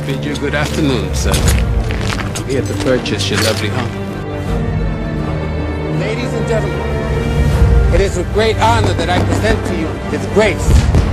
bid you good afternoon, sir. I'm here to purchase your lovely home. Ladies and gentlemen, it is with great honor that I present to you His Grace,